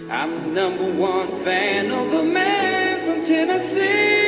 I'm the #1 fan of the man from Tennessee.